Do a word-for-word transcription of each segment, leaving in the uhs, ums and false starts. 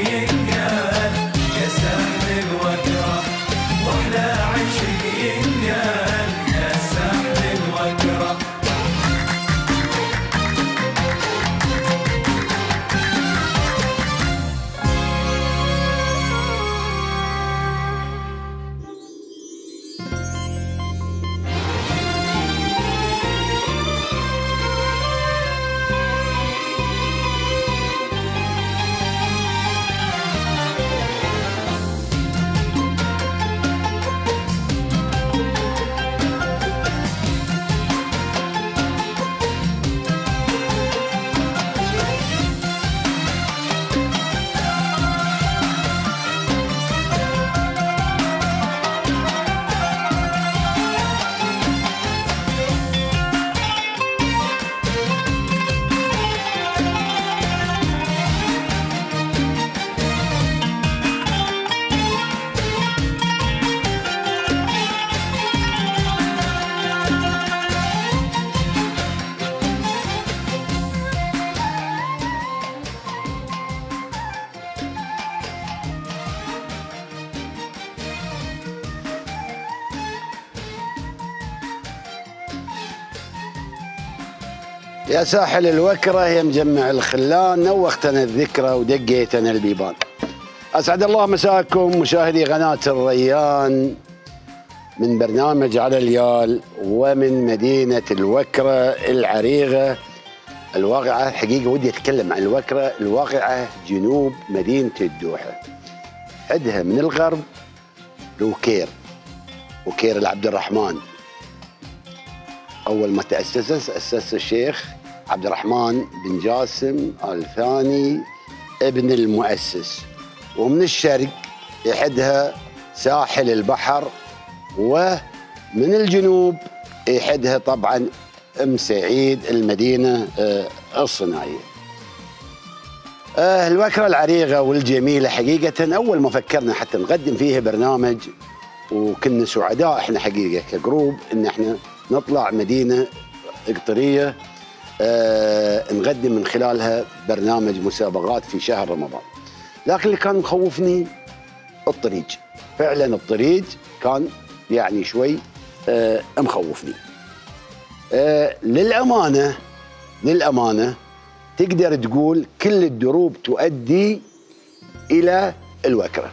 ينقال يا سهل الوكرة واحلى عشق ينقال يا سهل الوكرة. يا ساحل الوكرة يا مجمع الخلان، نوختنا الذكرى ودقيتنا البيبان. أسعد الله مساكم مشاهدي قناة الريان من برنامج على اليال ومن مدينة الوكرة العريقة الواقعة. حقيقة ودي أتكلم عن الوكرة الواقعة جنوب مدينة الدوحة، عندها من الغرب لوكير، وكير العبد الرحمن. أول ما تأسست أسس الشيخ عبد الرحمن بن جاسم آل ثاني ابن المؤسس. ومن الشرق يحدها ساحل البحر، ومن الجنوب يحدها طبعا أم سعيد المدينة الصناعية. الوكرة العريقة والجميلة حقيقة أول ما فكرنا حتى نقدم فيها برنامج، وكنا سعداء احنا حقيقة كجروب ان احنا نطلع مدينة قطرية آه نقدم من خلالها برنامج مسابقات في شهر رمضان. لكن اللي كان مخوفني الطريق، فعلا الطريق كان يعني شوي آه مخوفني. آه للأمانة للأمانة تقدر تقول كل الدروب تؤدي إلى الوكرة.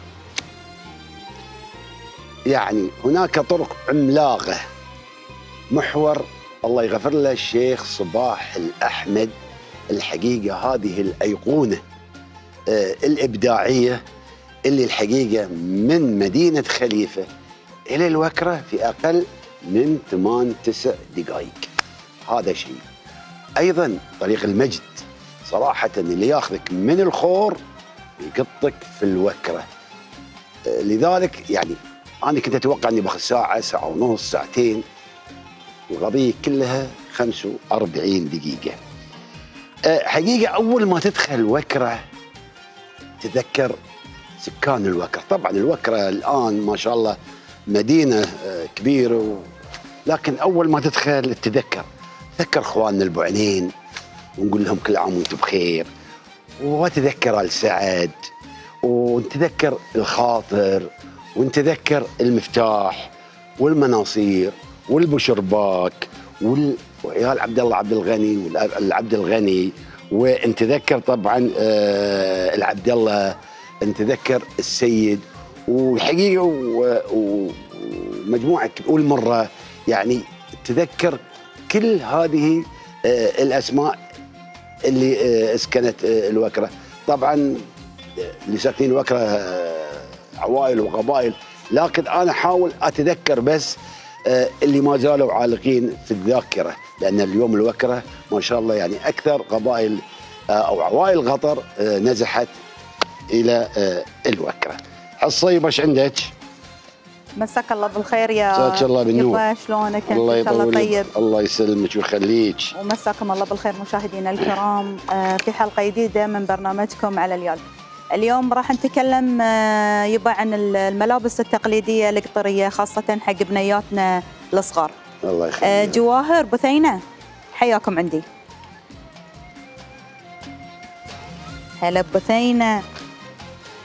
يعني هناك طرق عملاقة. محور الله يغفر له الشيخ صباح الأحمد، الحقيقة هذه الأيقونة آه الإبداعية اللي الحقيقة من مدينة خليفة إلى الوكرة في أقل من ثمان تسع دقائق. هذا شيء. أيضا طريق المجد صراحة اللي ياخذك من الخور يقطك في الوكرة. آه لذلك يعني أنا كنت أتوقع أني باخذ ساعة، ساعة ونص، ساعتين. القضية كلها خمسة وأربعين دقيقة. أه حقيقة أول ما تدخل الوكرة تذكر سكان الوكرة. طبعا الوكرة الآن ما شاء الله مدينة أه كبيرة، و... لكن أول ما تدخل تتذكر تذكر إخواننا البوعنين ونقول لهم كل عام وأنتم بخير، وتذكر السعد، ونتذكر الخاطر، ونتذكر المفتاح والمناصير والبشرباك وعيال عبد الله عبد الغني والعبد الغني، ونتذكر طبعا آه العبد الله، نتذكر السيد، وحقيقه ومجموعه والمره. يعني تذكر كل هذه آه الاسماء اللي آه اسكنت آه الوكره. طبعا اللي ساكنين الوكره آه عوائل وقبائل، لكن انا احاول اتذكر بس اللي ما زالوا عالقين في الذاكره، لان اليوم الوكره ما شاء الله يعني اكثر قبائل او عوائل قطر نزحت الى الوكره. حصيب ايش عندك؟ مساك الله بالخير يا مساك الله بالنور. يبا شلونك انت؟ الله ان شاء الله طيب. الله يسلمك ويخليك. ومساكم الله بالخير مشاهدينا الكرام في حلقه جديده من برنامجكم على اليال. اليوم راح نتكلم يبا عن الملابس التقليديه القطريه، خاصه حق بنياتنا الصغار. الله يخليك. جواهر بثينه حياكم عندي. هلا بثينه.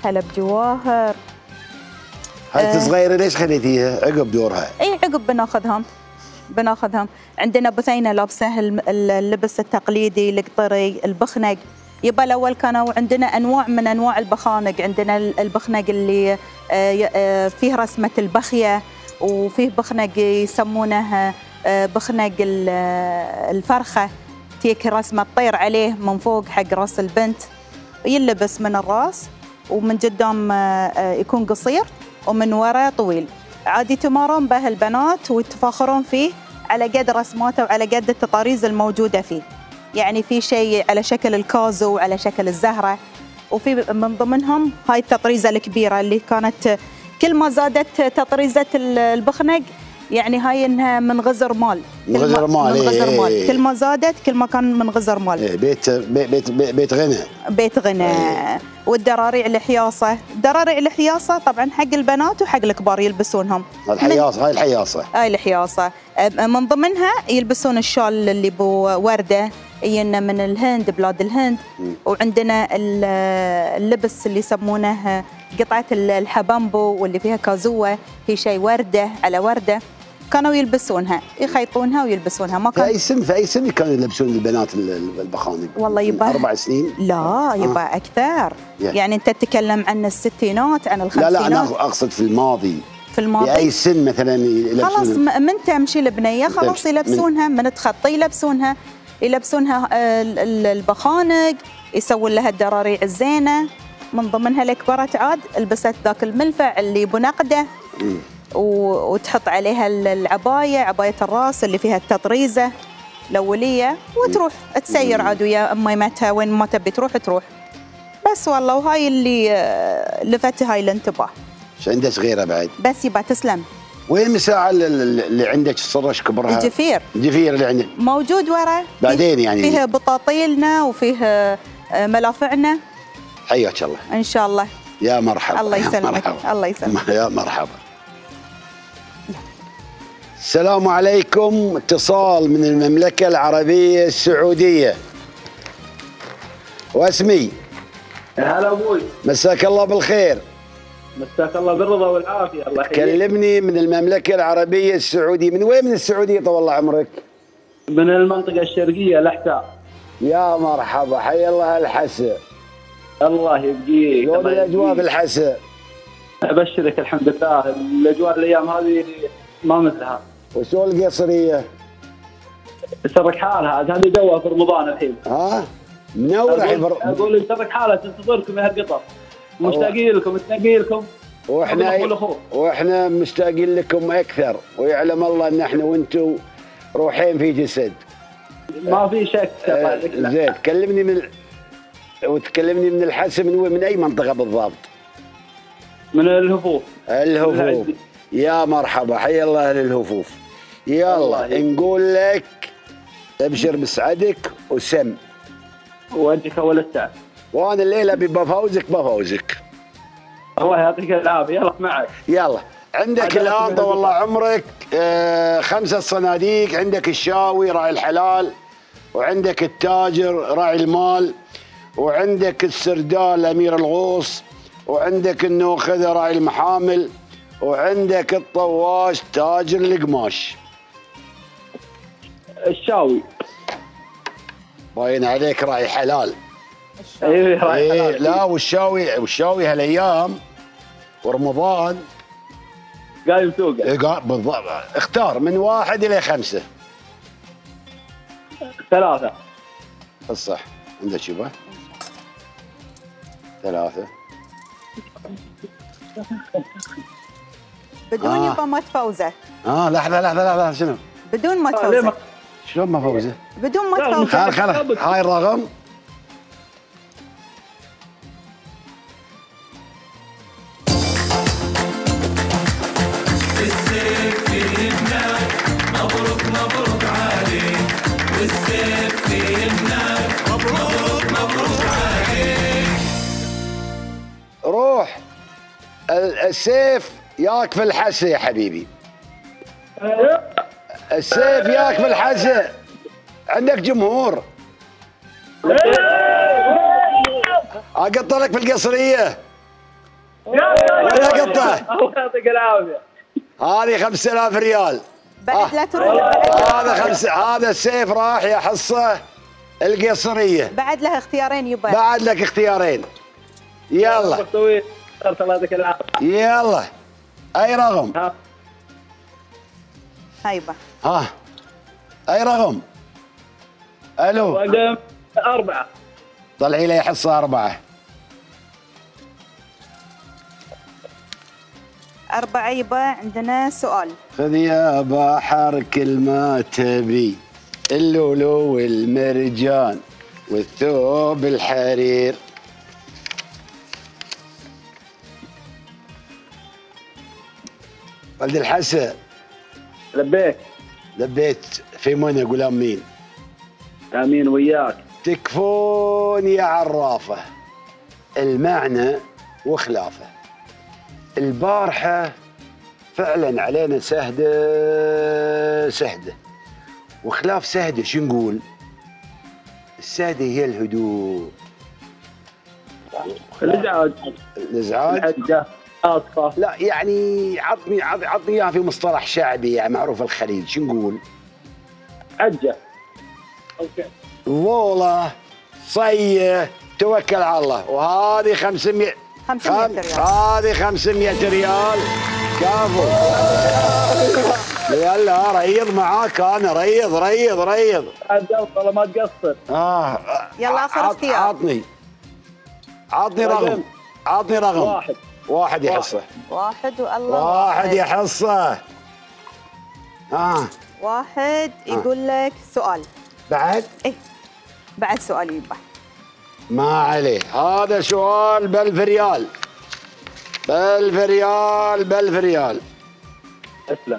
هلا بجواهر. هاي آه. صغيره ليش خليتيها عقب دورها؟ اي عقب بناخذهم بناخذهم. عندنا بثينه لابسه اللبس التقليدي القطري البخنق. يبا الاول كانوا عندنا انواع من انواع البخانق، عندنا البخنق اللي فيه رسمه البخيه، وفيه بخنق يسمونه بخنق الفرخه، تيك رسمه طير عليه من فوق حق راس البنت، يلبس من الراس ومن قدام يكون قصير ومن وراء طويل. عادي يتمارون به البنات ويتفاخرون فيه على قد رسماته وعلى قد التطاريز الموجوده فيه. يعني في شيء على شكل الكازو وعلى شكل الزهره، وفي من ضمنهم هاي التطريزه الكبيره اللي كانت كل ما زادت تطريزه البخنق يعني هاي انها من غزر مال. من غزر مال. من غزر إيه مال. إيه. كل ما زادت كل ما كان من غزر مال. إيه بيت بيت بيت, بيت غنى. بيت غنى. إيه. والدراريع الحياصه، دراريع الحياصه طبعا حق البنات وحق الكبار يلبسونهم. الحياصه هاي الحياصه. هاي الحياصه من ضمنها يلبسون الشال اللي بو ورده يجينا من الهند، بلاد الهند. م. وعندنا اللبس اللي يسمونه قطعه الحبامبو واللي فيها كازوه، في شيء ورده على ورده، كانوا يلبسونها يخيطونها ويلبسونها. ما كان في اي سن في اي سن كانوا يلبسون البنات البخانق؟ والله يبا اربع سنين؟ لا يبا آه. اكثر. yeah. يعني انت تتكلم عن الستينات عن الخمسينات. لا لا انا اقصد في الماضي. في الماضي في اي سن مثلا يلبسون؟ خلاص من تمشي البنيه خلاص يلبسونها، من, من تخطي يلبسونها يلبسونها البخانق، يسوون لها الدراريع الزينه. من ضمنها الكبرت عاد لبست ذاك الملفع اللي بنقده وتحط عليها العبايه، عبايه الراس اللي فيها التطريزه الاوليه، وتروح تسير عاد ويا اميمتها وين ما تبي تروح تروح. بس والله وهاي اللي لفت هاي الانتباه. ايش عندها صغيره بعد؟ بس يبا تسلم. وين المساحه اللي عندك الصرش كبرها؟ الجفير. الجفير اللي عندك موجود ورا بعدين يعني فيه بطاطيلنا وفيه ملافعنا. حياك الله. ان شاء الله. يا مرحبا. الله يسلمك. الله يسلمك. يا مرحبا. السلام عليكم، اتصال من المملكة العربية السعودية. واسمي؟ هلا ابوي. مساك الله بالخير. مساك الله بالرضا والعافية. الله يحييك. كلمني من المملكة العربية السعودية. من وين من السعودية طول عمرك؟ من المنطقة الشرقية الأحساء. يا مرحبا، حي الله الحسا. الله يبقيك. شلون الأجواء بالحسا؟ أبشرك الحمد لله، الأجواء الأيام هذه ما مثلها. وشو القصرية؟ تترك حالها، هذه جوها في رمضان الحين. ها؟ منورة الحين. أقول تترك حالها، تنتظركم يا هالقطر. مشتاقين لكم، مشتاقين لكم. واحنا واحنا مشتاقين لكم اكثر، ويعلم الله ان احنا وانتم روحين في جسد. ما في شك. آه زين، كلمني من وتكلمني من الحسا. من وين؟ من اي منطقة بالضبط؟ من الهفوف. الهفوف. يا مرحبا، حي الله اهل الهفوف. يلا نقول لك ابشر بسعدك وسم. وجهك اول السعد. وانا الليله بفوزك بفوزك. الله يعطيك العافيه. يلا معك. يلا عندك الان طول الله عمرك آه خمسه صناديق. عندك الشاوي راعي الحلال، وعندك التاجر راعي المال، وعندك السردال امير الغوص، وعندك النوخذه راعي المحامل، وعندك الطواش تاجر القماش. الشاوي. باين عليك راعي حلال. اي راعي إيه حلال. لا والشاوي والشاوي هالايام ورمضان قايم سوقه. إيه بالضبط. اختار من واحد الى خمسه. ثلاثه. الصح. عندك يبا ثلاثه. بدون آه. يبا ما تفوزه. اه لحظه لحظه لحظه شنو؟ بدون ما تفوزه. شلون ما فوزه؟ بدون ما تفوزه. خل خل هاي الرقم. السيف في يمناك، مبروك مبروك عليك. والسيف في يمناك، مبروك مبروك عليك. روح السيف ياك في الحسا يا حبيبي. السيف ياك في الحسا. عندك جمهور. اقط لك في القصريه. ولا قطه. الله يعطيك العافيه. هذه خمسة آلاف ريال. بعد آه. لا ترد بعد, هذا خمسة هذا السيف راح يا حصه القصريه. بعد له اختيارين يبا. بعد لك اختيارين. يلا طويل. الله يعطيك العافيه. يلا اي رقم؟ ها هاي يبا. ها اي رقم؟ الو. رقم أربعة. طلعي لي حصه اربعه. أربعة يبا. عندنا سؤال. خذ يا بحر كل ما تبي، اللولو والمرجان والثوب الحرير. ولد الحسن لبيك. لبيت في منى قول امين. امين وياك. تكفون يا عرافه المعنى وخلافه. البارحه فعلا علينا سهده سهده وخلاف سهده. شو نقول؟ السهده هي الهدوء. الازعاج. الازعاج. الحجه. اسفه. لا يعني عطني عطني اياها في مصطلح شعبي يعني معروف الخليج. شو نقول؟ حجه. اوكي. ضوله صيه توكل على الله. وهذه خمسمية خمسمية ريال. هذه خمسمية ريال. كافو. يلا ريض معاك انا. ريض ريض ريض. والله ما تقصر. اه يلا آخر عط- اختيار. عطني عطني رقم. رقم. عطني رقم. واحد. واحد يا حصه. واحد والله. واحد يا حصه. اه واحد يقول لك سؤال. بعد ايه بعد سؤال يبا. ما عليه. هذا سؤال بألف ريال. بألف ريال بألف ريال. اسلم.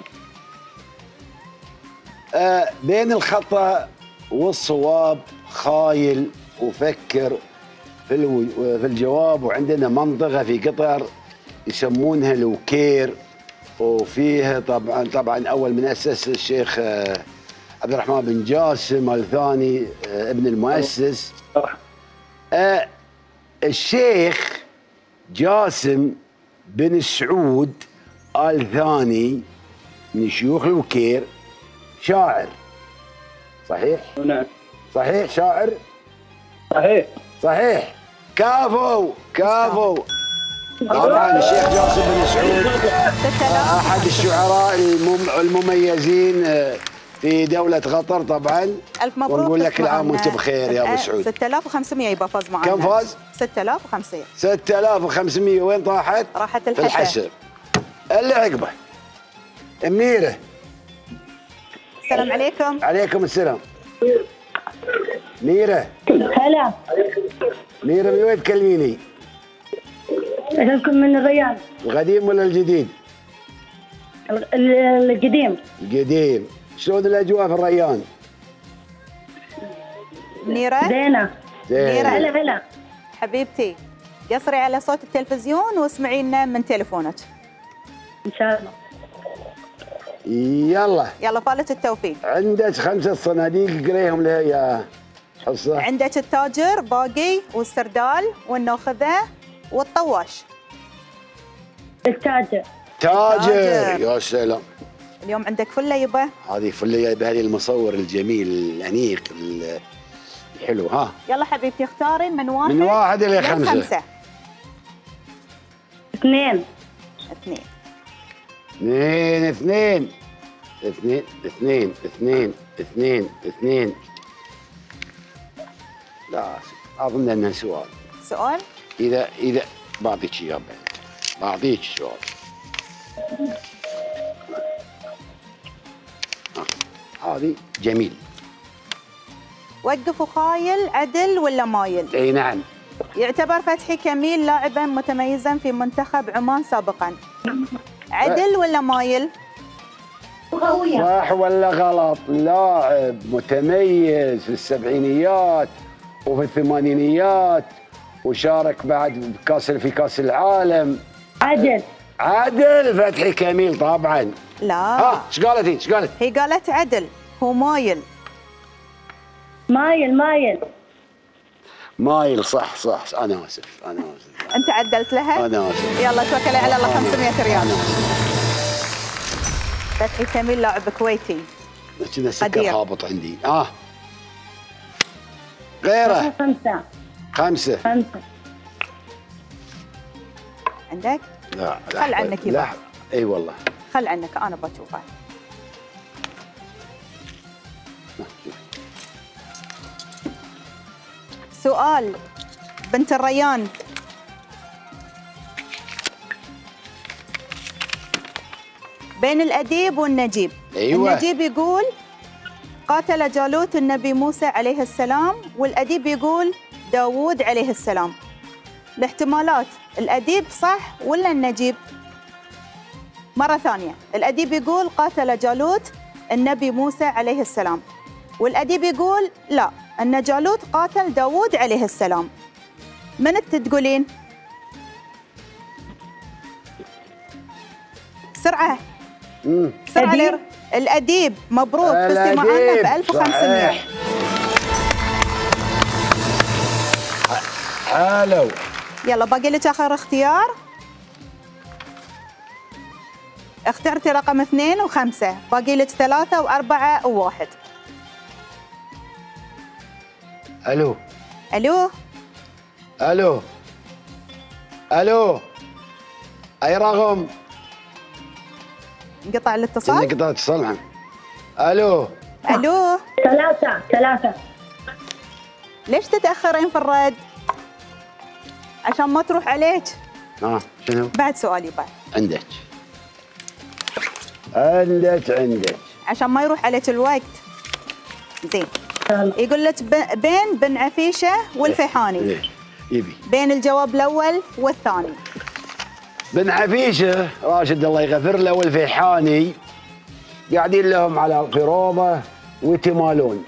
آه بين الخطأ والصواب خايل وفكر في الو... في الجواب. وعندنا منطقة في قطر يسمونها الوكير، وفيها طبعا طبعا أول من أسس الشيخ آه عبد الرحمن بن جاسم، الثاني آه ابن المؤسس. آه الشيخ جاسم بن سعود آل ثاني من شيوخ الوكير شاعر. صحيح؟ نعم. صحيح شاعر؟ صحيح. صحيح. كافو كافو. طبعا الشيخ جاسم بن سعود احد الشعراء المم المميزين في دولة قطر طبعا. ألف مبروك. ونقول لك كل عام وانت معنا. بخير يا ابو سعود. ستة آلاف وخمسمية يبا فاز معنا. كم فاز؟ ستة آلاف وخمسمية. ستة آلاف وخمسمية. وين طاحت؟ راحت في الحسا. الحسا. اللي عقبه منيره. السلام عليكم. عليكم السلام. ميرة. هلا. ميرة من وين تكلميني؟ أكلكم من الرياض. القديم ولا الجديد؟ ال- ال- القديم. القديم. شلون الاجواء في الريان؟ منيرة. زينة. زين. هلا هلا. حبيبتي قصري على صوت التلفزيون واسمعي لنا من تليفونك. إن شاء الله. يلا يلا فالت التوفيق. عندك خمسة صناديق قريهم لها يا حصة. عندك التاجر باقي والسردال والنوخذة والطواش. التاجر. تاجر. تاجر. يا سلام. اليوم عندك فله يبا. هذه فله جايبها لي المصور الجميل الانيق الحلو. ها يلا حبيبتي اختاري من واحد من واحد إلى خمسة. خمسة. اثنين. اثنين. اثنين اثنين اثنين اثنين اثنين اثنين اثنين. لا اظن انها سؤال. سؤال. اذا اذا بعطيك اياه بعد. بعطيك سؤال. آه، هذه جميل. وقف وخايل عدل ولا مايل؟ اي نعم. يعتبر فتحي كميل لاعبا متميزا في منتخب عمان سابقا. عدل ولا مايل؟ صح ولا غلط؟ لاعب متميز في السبعينيات وفي الثمانينيات وشارك بعد بكاس في كاس العالم. عدل. عادل فتحي كميل طبعا. لا. ها ايش قالت هي؟ ايش قالت؟ هي قالت عدل هو مايل. مايل مايل. مايل. صح صح انا اسف انا اسف انت عدلت لها؟ انا اسف. يلا توكلي على الله. أنا- خمسمية ريال. أنا فتحي تميل لاعب كويتي آسف. كذا سكر قدير. هابط عندي. اه غيره. خمسة خمسه. خمسة عندك؟ لا خل عنك يبا. لا اي والله. خل عنك انا بشوفها. لا، شوف. سؤال بنت الريان. بين الأديب والنجيب. أيوة. النجيب يقول قاتل جالوت النبي موسى عليه السلام، والأديب يقول داوود عليه السلام. الاحتمالات الأديب صح ولا النجيب؟ مرة ثانية، الأديب يقول قاتل جالوت النبي موسى عليه السلام، والأديب يقول لا، أن جالوت قاتل داوود عليه السلام. من انت تقولين؟ بسرعة مم. بسرعة. أديب. لير. الأديب. مبروك فزتي معنا الأديب. ب ألف وخمسمية. صحيح. حلو. يلا باقي لك آخر اختيار. اخترتي رقم اثنين وخمسة، باقي لك ثلاثة وأربعة وواحد. الو ألو. الو الو اي رقم؟ انقطع الاتصال. انك قطعت اتصال معه. الو ألو. ثلاثة ثلاثة ليش تتأخرين في الرد؟ عشان ما تروح عليك. اه شنو؟ بعد سؤالي بعد عندك عندك عندك عشان ما يروح عليك الوقت. زين. يقول لك ب- بين بن عفيشة والفيحاني. إيه، يبي بين الجواب الأول والثاني. بن عفيشه راشد الله يغفر له والفيحاني قاعدين لهم على قروضه ويتمالون.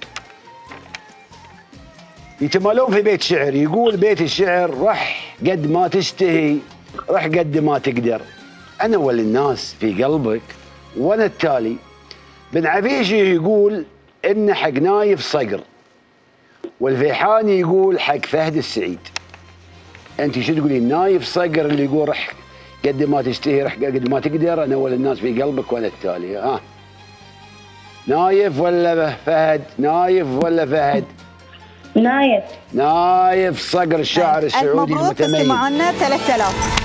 يتمالون في بيت شعر، يقول بيت الشعر رح قد ما تشتهي، رح قد ما تقدر، انا ولي الناس في قلبك وانا التالي. بن عفيشه يقول ان حق نايف صقر، والفيحاني يقول حق فهد السعيد. انت شو تقولين؟ نايف صقر اللي يقول رح قد ما تشتهي رح قد ما تقدر، انا ولي الناس في قلبك وانا التالي. ها نايف ولا فهد؟ نايف ولا فهد؟ نايف. نايف صقر الشاعر ألف السعودي مبروك فزتي المتميز. معنا ثلاثة آلاف.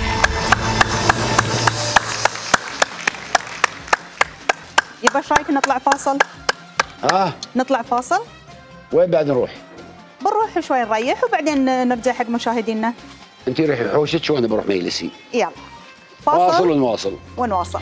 يبا ايش رايك نطلع فاصل؟ ها نطلع فاصل؟ وين بعد نروح؟ بنروح شوي نريح وبعدين نرجع حق مشاهدينا. انت روحي حوشك وانا بروح مجلسي. يلا واصل فاصل ونواصل. ونواصل.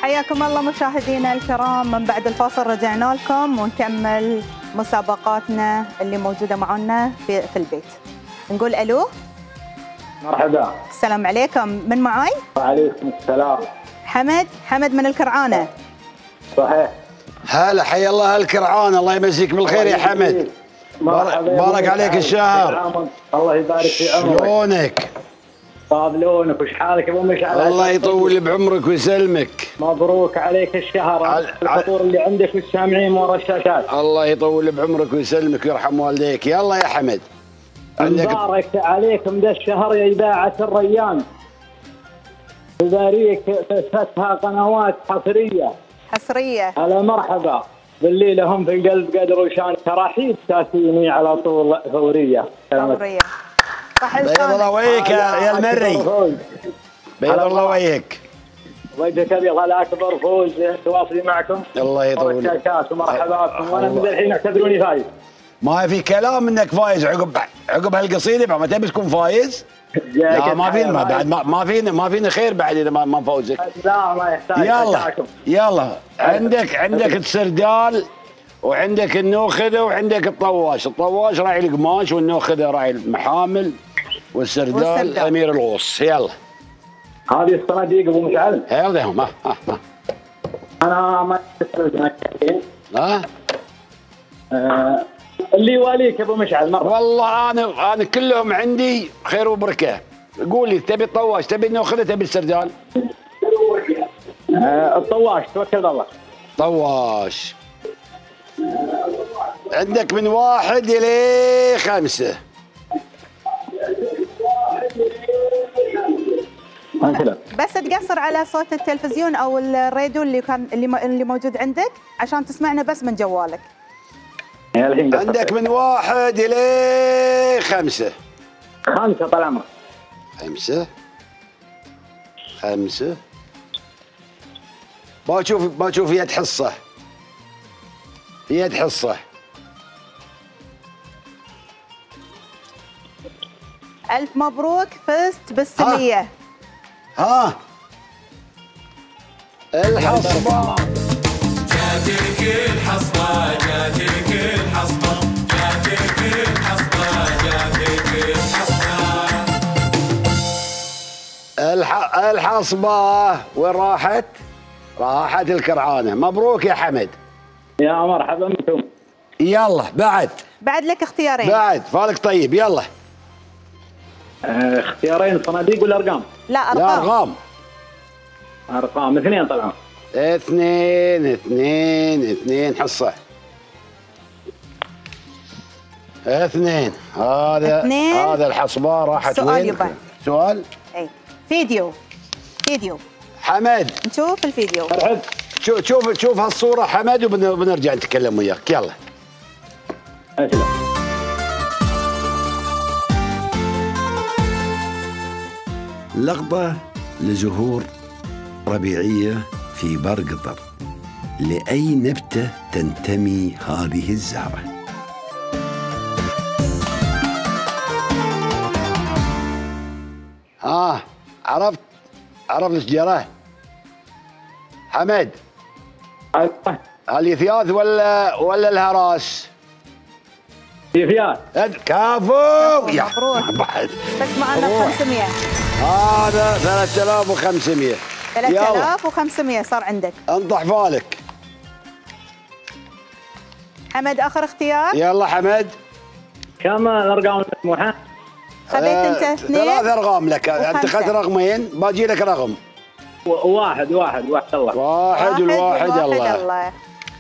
حياكم الله مشاهدينا الكرام، من بعد الفاصل رجعنا لكم ونكمل مسابقاتنا اللي موجودة معنا في, في البيت. نقول ألو. مرحبا. السلام عليكم، من معاي؟ وعليكم السلام. حمد، حمد من الكرعانة. صحيح. هلا، حيا الله الكرعان، الله يمسيك بالخير يا حمد. بارك, بارك عليك الشهر. الله يبارك في عمرك. شلونك؟ طابلونك، وش حالك يا ابو مشعل؟ الله يطول بعمرك ويسلمك. مبروك عليك الشهر. الفطور اللي عندك والسامعين ورا الشاشات. الله يطول بعمرك ويسلمك ويرحم والديك. يلا يا حمد. مبارك عليكم ذا الشهر يا إذاعة الريان. تباريك فتها قنوات حصرية. حصرية. على مرحبا بالليل هم في القلب قدر وشان تراحيب تاسيني على طول فورية. فورية. بيض الله وجهك يا المري. بيض الله وجهك. وجهك ابيض على اكبر فوز تواصلي معكم. الله يطول. الشاشات ومرحبا بكم، وانا من الحين اعتبروني فايز. ما في كلام انك فايز عقب عقب هالقصيده، ما تبي تكون فايز؟ لا ما فينا ما بعد ما, ما فينا ما فينا خير بعد اذا ما, ما نفوزك. لا ما يحتاج. يلا يلا عندك عندك السردال وعندك النوخذه وعندك الطواش. الطواش راعي القماش والنوخذه راعي المحامل والسردال, والسردال امير الغوص. يلا هذه الصناديق ابو مشعل. يلا هم ها ها انا ما ها آه اللي يواليك يا ابو مشعل مرة. والله انا انا كلهم عندي خير وبركه. قول لي تبي الطواش تبي النوخذه تبي السردال؟ آه الطواش توكل على الله. طواش عندك من واحد الى خمسه. بس تقصر على صوت التلفزيون او الراديو اللي كان اللي اللي موجود عندك عشان تسمعنا بس من جوالك. عندك من واحد الى خمسه. خمسه طال عمرك. خمسه خمسه ما تشوف ما تشوف يد حصه يد حصه. ألف مبروك، فزت بالسمية. ها, ها. الحصبة جاتك الحصبة جاتك الحصبة جاتك الحصبة جاتك الحصبة. الح... الحصبة وين راحت؟ راحت الكرعانة. مبروك يا حمد. يا مرحبا بكم. يلا بعد بعد لك اختيارين. بعد فالك طيب. يلا اه اختيارين صناديق ولا ارقام؟ لا ارقام. لا ارقام. ارقام اثنين طبعا. اثنين اثنين اثنين حصة. اثنين. هذا اثنين. هذا الحصبة راحت سؤال وين؟ يبا. سؤال؟ اي فيديو فيديو. حمد نشوف الفيديو. مرحب. شوف شوف شوف هالصورة حمد وبنرجع نتكلم وياك. يلا. أسلم. لقطة لزهور ربيعية في بر قطر. لأي نبتة تنتمي هذه الزهرة؟ ها عرفت عرفت الشجرة؟ حمد اليثياث ولا ولا الهراس؟ يثياث. كافو. مبروك. بعد بس معنا خمسمية. هذا ثلاثة آلاف وخمسمية. ثلاثة آلاف وخمسمية صار عندك. انطح فالك. حمد اخر اختيار. يلا حمد. كم الارقام المسموحة؟ خذيت انت اثنين. ثلاث ارقام لك. وخمسة. انت اخذت رقمين باجي لك رقم. واحد واحد واحد الله. واحد والواحد الله. الله.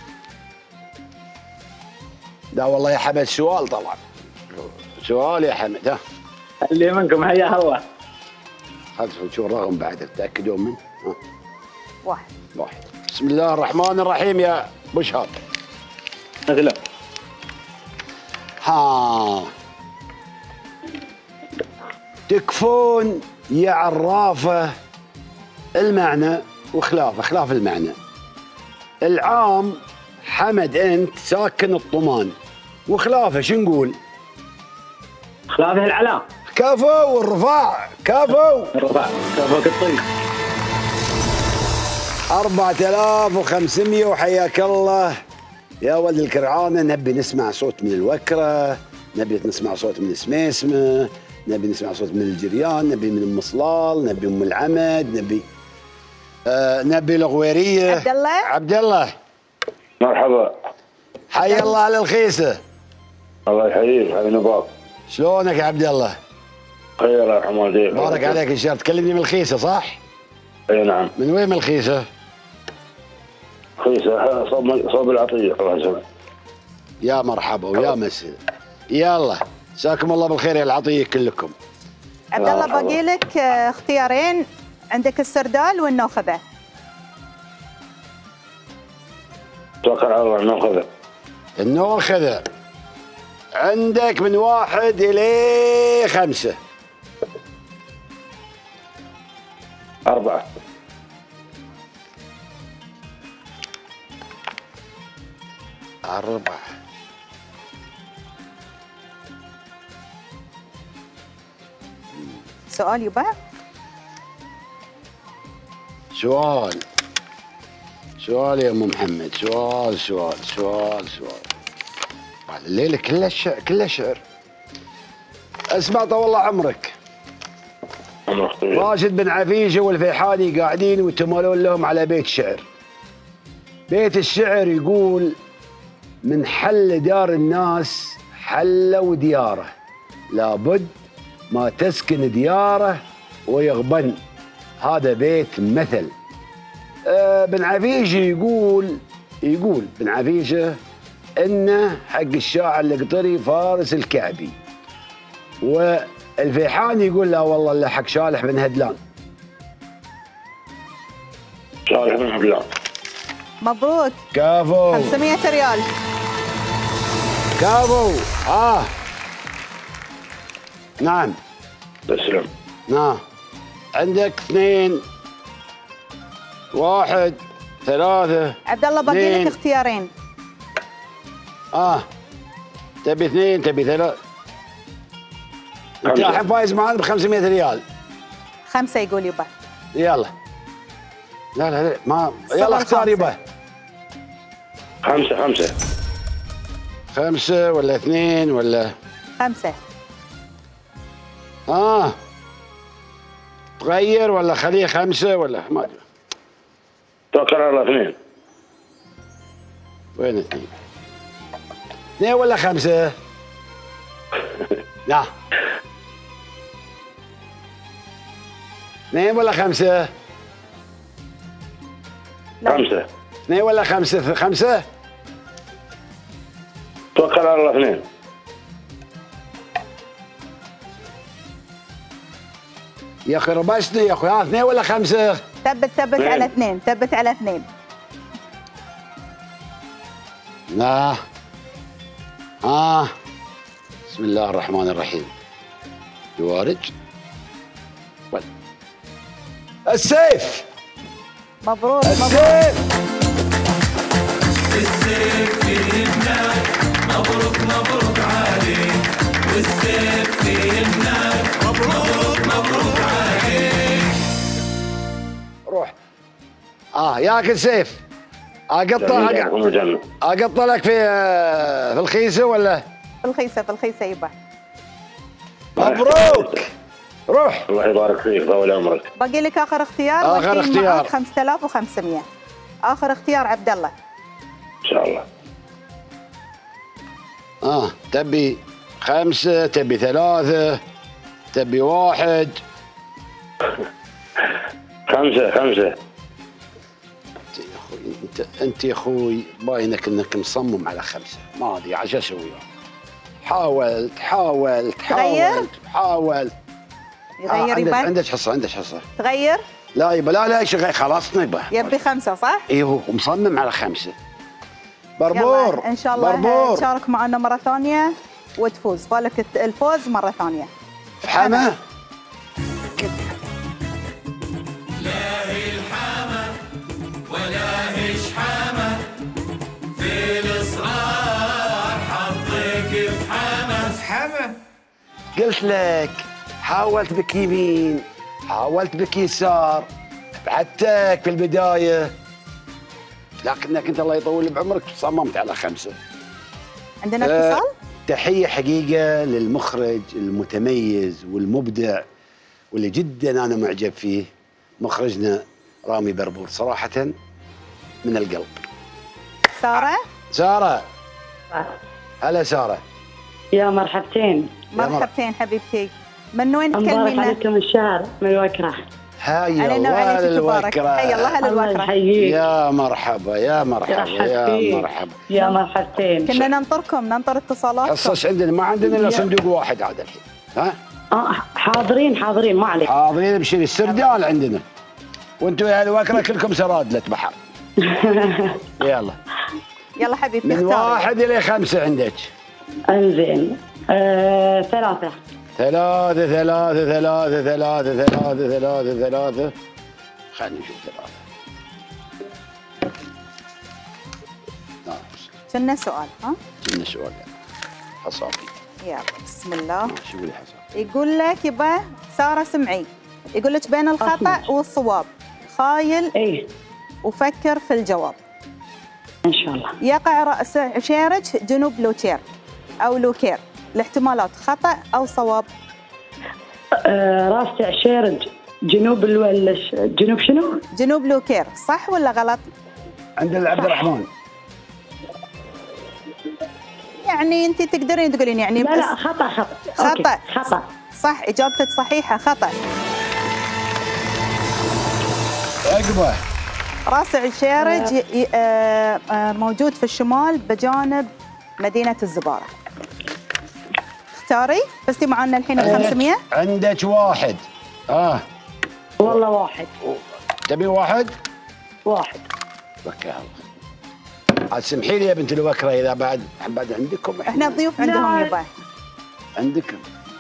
لا والله يا حمد سؤال طبعا. سؤال يا حمد. ها اللي منكم حياه الله. خذ شو الرقم بعد تتاكدون منه. ها واحد. واحد. بسم الله الرحمن الرحيم يا ابو شهاب. أسلم. ها تكفون يا عرافه المعنى وخلافه خلاف المعنى. العام حمد انت ساكن الطمان وخلافه شو نقول؟ خلافه العلاء. كفو والرفاع. كفو الرفاع. كفوك الطيب. أربعة آلاف وخمسمية وحياك الله يا ولد الكرعانة. نبي نسمع صوت من الوكرة، نبي نسمع صوت من سميسمة، نبي نسمع صوت من الجريان، نبي من ام صلال، نبي ام العمد، نبي آه نبي الغويرية. عبد الله. عبد الله مرحبا. حي الله على الخيسة. الله يحييك حبيبي نباك. شلونك يا عبد الله؟ خير الله يرحم والديك. بارك عليك ان شاء الله. تكلمني من الخيسة صح؟ اي نعم. من وين من الخيسة؟ خيسة صوب صوب العطية الله يسلمك. يا مرحبا ويا مسهلا. يلا مساكم الله بالخير يا العطية كلكم. عبد الله باقي لك اختيارين، عندك السردال والنوخذة. توكل على الله النوخذة. النوخذة عندك من واحد إلى خمسة. أربعة. أربعة. سؤال يبا؟ سؤال سؤال يا أم محمد. سؤال سؤال سؤال سؤال الليلة كلها شعر كلها شعر. اسمع طول عمرك. راشد بن عفيجة والفيحاني قاعدين ويتمالون لهم على بيت شعر. بيت الشعر يقول: من حل دار الناس حلوا دياره، لابد ما تسكن دياره ويغبن. هذا بيت مثل. آه بن عفيجة يقول يقول بن عفيجة إنه حق الشاعر القطري فارس الكعبي، والفيحاني يقول لا والله إلا حق شالح بن هدلان. شالح بن هدلان. مبروك. كافو. خمسمية ريال. كافو. آه نعم. تسلم. نعم. عندك اثنين، واحد، ثلاثة. عبد الله باقي اثنين. لك اختيارين. اه تبي اثنين تبي ثلاثة. انت الحين فايز معنا ب خمسمية ريال. خمسة يقول يبا. يلا. لا لا لا ما يلا اختار يبا. خمسة خمسة. خمسة ولا اثنين ولا؟ خمسة. اه تغير ولا خليه خمسة ولا ما ادري. توكل على الله اثنين. وين اثنين؟ اثنين ولا خمسة؟ لا. اثنين ولا خمسة؟ لا. خمسة. اثنين ولا خمسة؟ خمسة؟ توكل على الله اثنين. يا اخي ربشني يا اخي. ها اثنين ولا خمسة؟ ثبت ثبت على اثنين، ثبت على اثنين. لا. آه بسم الله الرحمن الرحيم. يوارج ولا. السيف. مبروك. السيف. السيف في يمناك، مبروك مبروك عليك. والسيف في يمناك، مبروك مبروك عليك. روح. اه ياكل سيف. اقطع اقطع لك في في الخيسه ولا؟ في الخيسة في الخيسة يبا. مبروك. روح. الله يبارك فيك طول عمرك. باقي لك اخر اختيار. آخر اختيار. خمسة آلاف وخمسمية. اخر اختيار عبد الله. ان شاء الله. اه تبي خمسة تبي ثلاثة تبي واحد؟ خمسة خمسة. انت يا اخوي انت انت يا اخوي باينك انك مصمم على خمسة. ما ادري عاد شو اسوي. حاولت حاولت حاولت حاولت. يغير آه يبا. عندك حصة عندك حصة. تغير؟ لا يبا لا لا شغل خلاص يبا. يبي خمسة صح؟ ايوه ومصمم على خمسة. بربور. ان شاء الله بربور. تشارك معنا مرة ثانية وتفوز. فالك الفوز مرة ثانية. حما. لا هي الحامة ولا هي شحامة، في الصغار حظك في حامة. في حامة. قلت لك حاولت بك يمين حاولت بك يسار، بعدتك في البداية لكنك انت الله يطول بعمرك صممت على خمسه. عندنا آه، اتصال؟ تحيه حقيقه للمخرج المتميز والمبدع واللي جدا انا معجب فيه، مخرجنا رامي بربور صراحه من القلب. ساره؟ ساره. هلا ساره. يا مرحبتين. مرحبتين حبيبتي. من وين مبارك تكلمينا؟ عليكم الشهر من الوكرة. حيا علينا الله وعليك تبارك. للوكرة. حيا الله الله للوكرة. يحييك. يا مرحبا يا مرحبا يا مرحبتين. مرحبا. يا مرحبتين. كنا ننطركم ننطر اتصالاتكم. حصص عندنا ما عندنا الا صندوق واحد عاد الحين. ها؟ آه حاضرين حاضرين ما عليك. حاضرين بشيل السردال عندنا. وانتم يا الوكرة كلكم سرادلة بحر. يلا. يلا حبيبتي من اختاري. واحد الى خمسه عندك. انزين. آه ثلاثة. ثلاثة ثلاثة ثلاثة ثلاثة ثلاثة ثلاثة ثلاثة. خلينا نشوف ثلاثة. نعم. كنا سؤال ها؟ عندنا سؤال حصافي. يلا بسم الله. شو اللي حصافي؟ يقول لك يبا ساره سمعي، يقول لك بين الخطا أسمع. والصواب خايل ايه وفكر في الجواب. ان شاء الله. يقع راس عشيرج جنوب لوكير او لوكير. الاحتمالات خطا او صواب. آه راس عشيرج جنوب الو... جنوب شنو؟ جنوب لوكير صح ولا غلط؟ عندنا عبد الرحمن. يعني انت تقدرين تقولين يعني لا لا بس- خطأ خطأ. خطأ. أوكي. خطأ. صح اجابتك صحيحه. خطا. عقبه. راس عشيرج ي- ي- آه، آه، موجود في الشمال بجانب مدينه الزباره. اختاري. فزتي معنا الحين ب خمسمية. عندك واحد. اه والله واحد. تبي واحد؟ واحد. بكى الله. عاد سمحي لي يا بنت الوكرة إذا بعد بعد عندكم احنا الضيوف عندهم لا. يبا. عندكم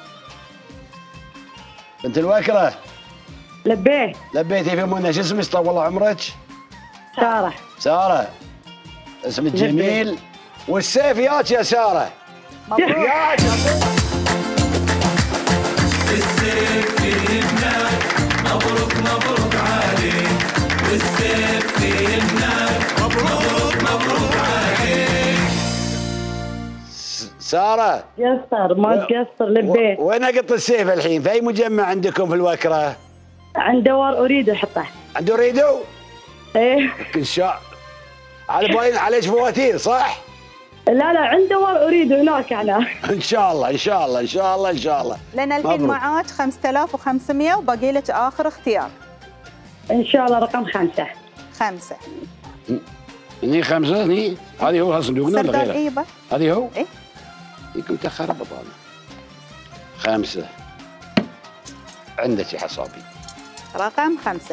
بنت الوكرة. لبيه. لبيتي في منى شو اسمك طول الله عمرك؟ سارة. سارة. اسمك لبيت. جميل والسيف ياك يا سارة. مبروك. ياك. السيف في يمناك مبروك مبروك عليك، والسيف في يمناك مبروك مبروك عليك. سارة. قصر ما تقصر لبيه. و- وين اقط السيف الحين؟ في اي مجمع عندكم في الوكرة؟ عند دوار اريد احطه. عنده ريدو؟ ايه كل شاء. على باين عليك فواتير صح؟ لا لا عند دوار اريد هناك انا. ان شاء الله ان شاء الله ان شاء الله ان شاء الله. لان الحين مبروك. معاك خمسة آلاف وخمسمية وباقي لك اخر اختيار. ان شاء الله رقم خمسة. خمسة. هني خمسة هني هذه هو صندوقنا ولا سردال غيره؟ ايبا. هذه هو؟ ايه. يمكن متأخر بطانة. خمسة. عندك يا حصابي. رقم خمسة.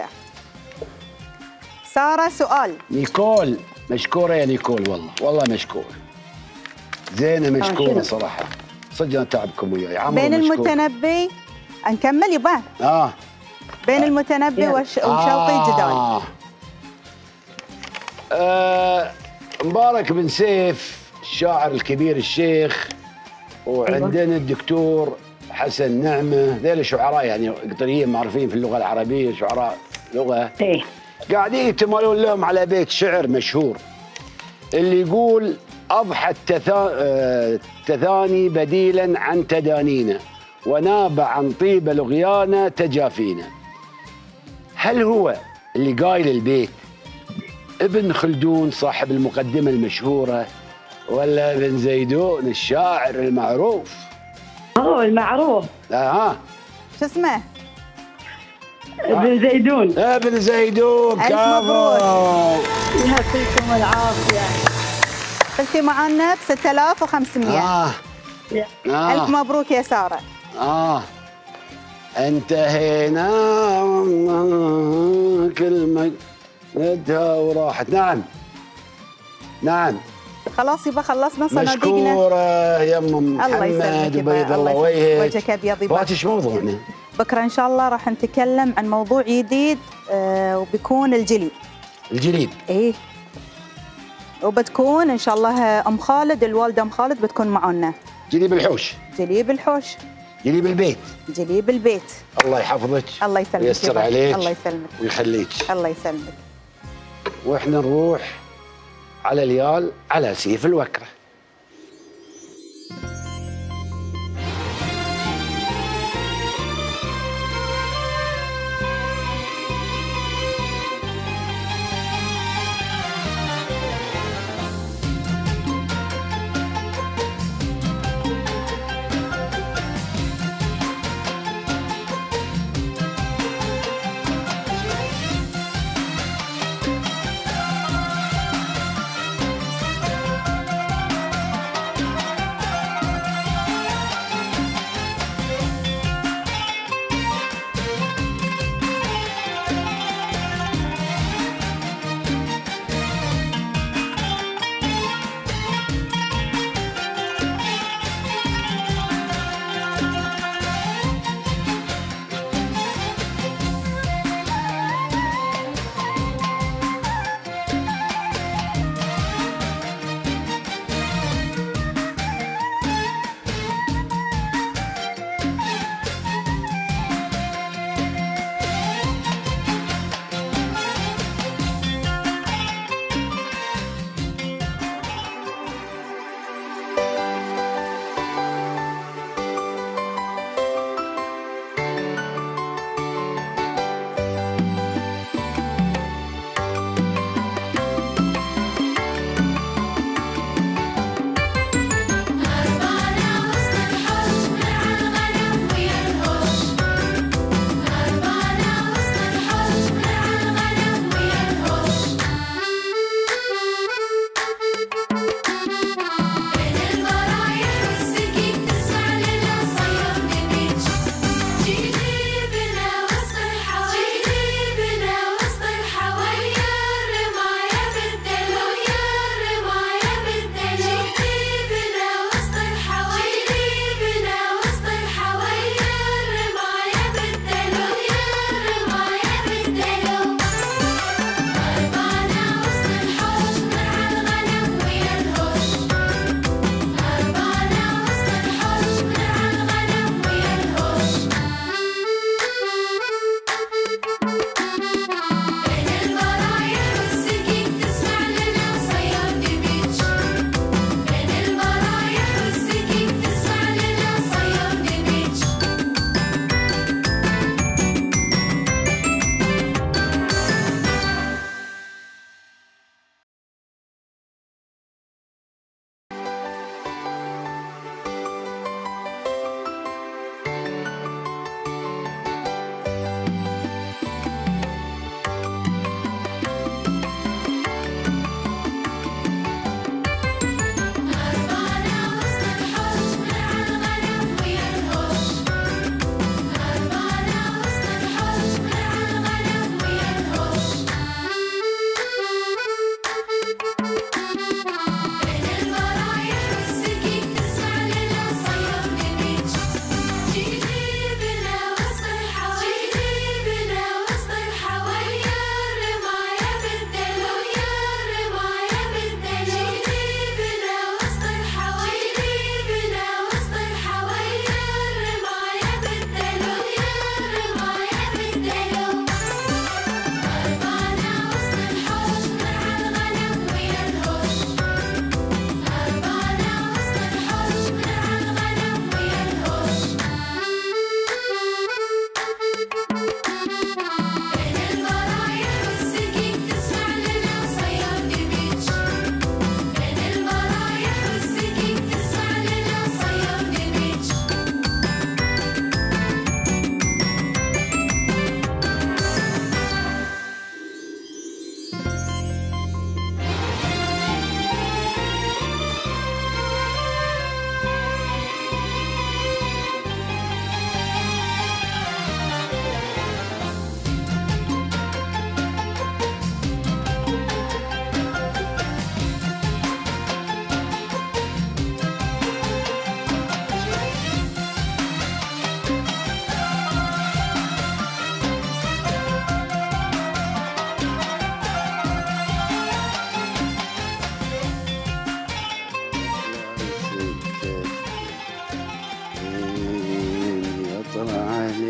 سارة سؤال. نيكول مشكورة يا نيكول والله والله مشكورة. زينة مشكورة شنو؟ صراحة. صدق تعبكم وياي عمرو بين مشكور. المتنبي نكمل يبا. اه بين المتنبي يلا. وش... وشوقي جدال. آه. آه. مبارك بن سيف الشاعر الكبير الشيخ، وعندنا الدكتور حسن نعمة. ذيل شعراء يعني قطريين معروفين في اللغة العربية، شعراء لغة ايه قاعدين يتمالون لهم على بيت شعر مشهور اللي يقول أضحى التثا... آه، التثاني بديلا عن تدانينا، وناب عن طيب لغيانا تجافينا. هل هو اللي قايل البيت ابن خلدون صاحب المقدمة المشهورة، ولا ابن زيدون الشاعر المعروف؟ هو المعروف آه. شو اسمه؟ ابن زيدون. ابن زيدون. ألف كفو. يعطيكم العافية. فزتي معنا ب ستة آلاف وخمسمية. آه. آه. ألف مبروك يا سارة. آه انتهينا كل مدها وراحت. نعم نعم خلاص يبا خلصنا صناديقنا. مشكورة يا ام الله محمد يسلمك يبا. وبيض الله يسلمك. وجهك. وجهك ابيض يبا. فاتش موضوعنا بكره ان شاء الله راح نتكلم عن موضوع جديد آه وبيكون الجليب. الجليب. ايه وبتكون ان شاء الله ام خالد، الوالده ام خالد بتكون معنا. جليب الحوش. جليب الحوش. جليب البيت. جليب البيت. الله يحفظك. الله يسلمك وييسر يبا. عليك. الله يسلمك. ويخليك. الله يسلمك. واحنا نروح على اليال على سيف الوكرة.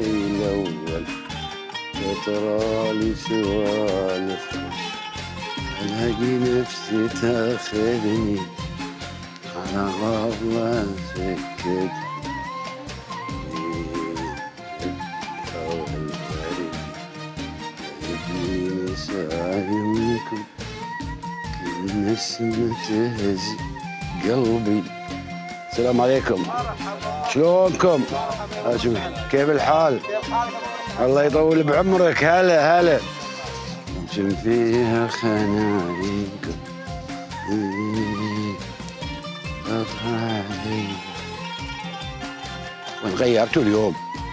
ترى لي سوالف الاقي نفسي تاخذني على غفله سكت سايمكم كل نسمة تهز قلبي. السلام عليكم، شلونكم؟ كيف الحال؟ الله يطول بعمرك. هلا هلا. جم فيها خنايقكم اطلع علي وغيرتوا اليوم.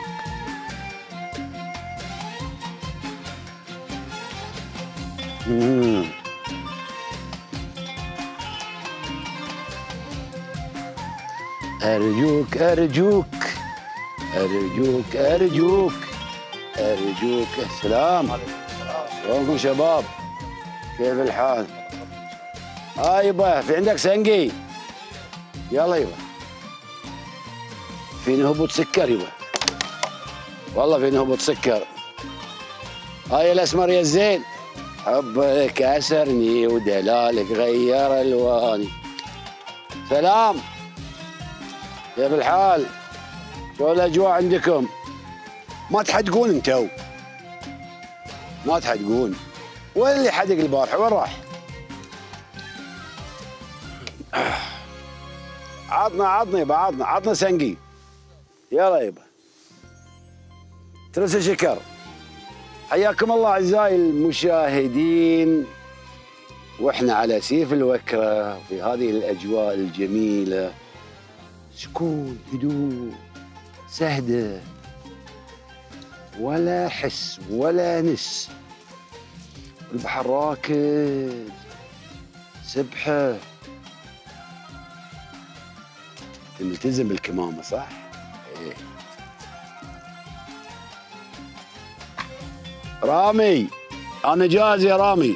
مم. أرجوك أرجوك أرجوك أرجوك أرجوك. السلام شلونكم شباب؟ كيف الحال؟ آه يبا في عندك سنقي؟ يلا يبا. فيني هبوط سكر يبا، والله فيني هبوط سكر. هاي الأسمر يا الزين، حبك أسرني ودلالك غير ألواني. سلام، كيف الحال؟ شو الأجواء عندكم؟ ما تحدقون انتو، ما تحدقون. وين اللي حدق البارحة؟ وين راح؟ عطنا عطنا يبا، عطنا عطنا سنقي. يلا يبا. ترس شكر. حياكم الله اعزائي المشاهدين، واحنا على سيف الوكره في هذه الاجواء الجميله. سكون، هدوء، سهده، ولا حس ولا نس. البحر راكد، سبحه. ملتزم بالكمامه صح؟ ايه. رامي انا جاهز يا رامي.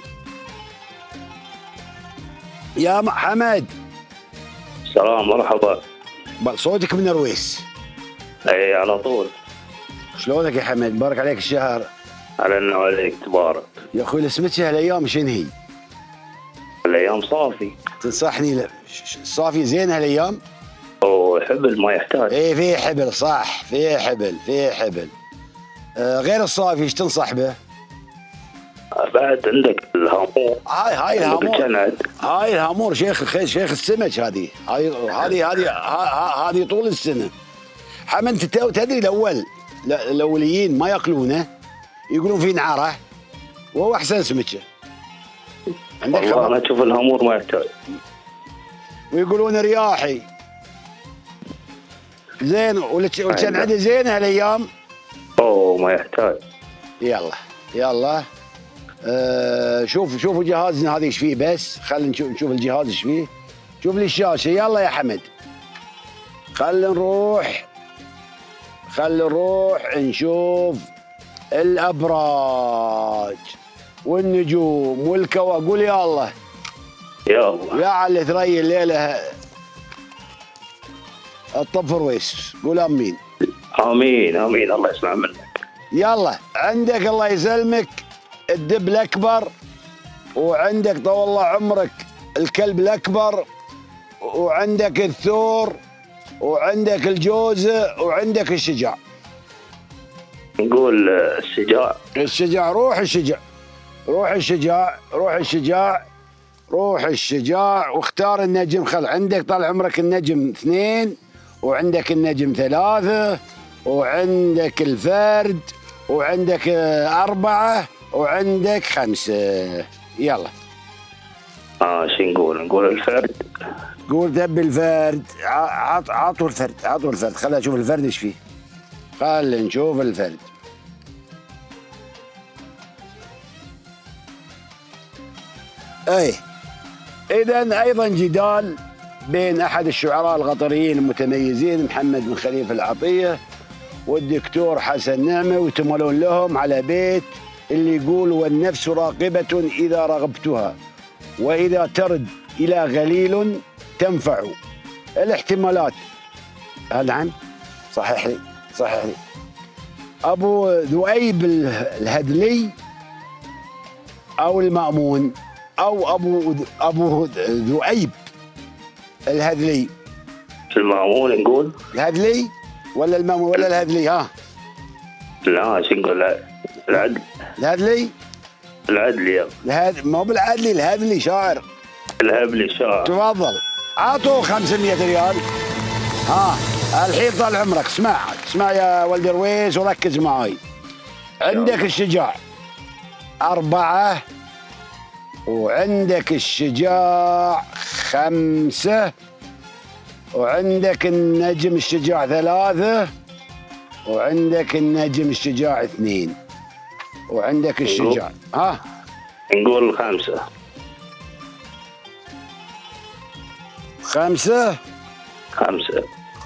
يا حمد. سلام مرحبا. صوتك من الرويس. اي على طول. شلونك يا حمد؟ مبارك عليك الشهر. علينا وعليك تبارك. يا اخوي لسمتك هالايام شنو هي؟ الايام صافي. تنصحني ل... صافي زين هالايام؟ اوه حبل ما يحتاج. ايه في حبل صح، في حبل في حبل. آه غير الصافي ايش تنصح به؟ بعد عندك الهامور. هاي هاي الهامور. الجند. هاي الهامور شيخ الخيل، شيخ السمك. هذه هذه هذه هذه هذه طول السنه. حمد تدري الاول الاوليين ما ياكلونه، يقولون في نعاره، وهو احسن سمكه. عندك والله خبر؟ انا اشوف الهامور ما يحتاج. ويقولون رياحي زين، والكن عنده زين هالايام. اوه ما يحتاج. يلا يلا. آه شوف شوفوا جهازنا هذا ايش فيه، بس خلينا نشوف نشوف الجهاز ايش فيه. شوف لي الشاشه. يلا يا حمد خلينا نروح خلينا نروح نشوف الابراج والنجوم والكواكب. قول يا الله. يا الله. يا على ثري الليله الطب رويس. قول امين. امين امين الله يسمع منك. يلا عندك الله يسلمك الدب الاكبر، وعندك طول الله عمرك الكلب الاكبر، وعندك الثور، وعندك الجوزه، وعندك الشجاع. نقول الشجاع. الشجاع. روح الشجاع، روح الشجاع، روح الشجاع، روح الشجاع، واختار النجم. خل عندك طال عمرك النجم اثنين، وعندك النجم ثلاثة، وعندك الفرد، وعندك أربعة، وعندك خمسة. يلا. اه شو نقول؟ نقول الفرد. قول دب الفرد. عط عطوا الفرد، عطوا الفرد. خلينا نشوف الفرد ايش فيه. خلينا نشوف الفرد. ايه. اذا ايضا جدال بين احد الشعراء القطريين المتميزين محمد بن خليفه العطيه والدكتور حسن نعمه، ويتملون لهم على بيت اللي يقول: والنفس راقبه اذا رغبتها، واذا ترد الى غليل تنفع. الاحتمالات. نعم صحيح لي صحيح لي. ابو ذؤيب الهدلي او المأمون. او ابو ابو ذؤيب الهذلي؟ المأمون نقول. الهذلي ولا المأمون ولا الهذلي؟ ها لا شو نقول؟ العدل. الهذلي؟ العدل يا الهذ ما بالعدلي، الهذلي شاعر. الهبلي شاعر. تفضل عطوا خمسمية ريال. ها الحين طال عمرك، اسمع اسمع يا ولد رويس وركز معاي. عندك الشجاع أربعة، وعندك الشجاع خمسة، وعندك النجم الشجاع ثلاثة، وعندك النجم الشجاع اثنين، وعندك الشجاع ها نقول خمسة. خمسة خمسة.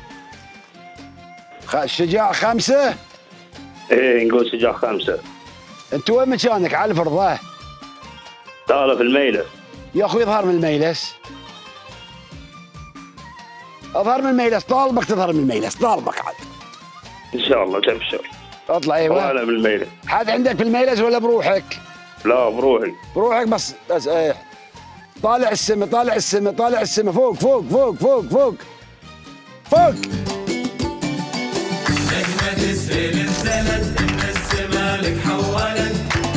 خ... الشجاع خمسة؟ ايه نقول شجاع خمسة. انت وين مكانك على الفرضة؟ تعال في الميلة. يا اخوي اظهر من الميلس، اظهر من الميلس، طالبك تظهر من الميلس، طالبك عاد. ان شاء الله تبشر. اطلع ايوه. انا بالميلة. حد عندك بالميلس ولا بروحك؟ لا بروحي. بروحك بس بس ايه. طالع السما طالع السما طالع السما، فوق فوق فوق فوق فوق فوق. نجمة تسهل انزلت من السما لك حولت.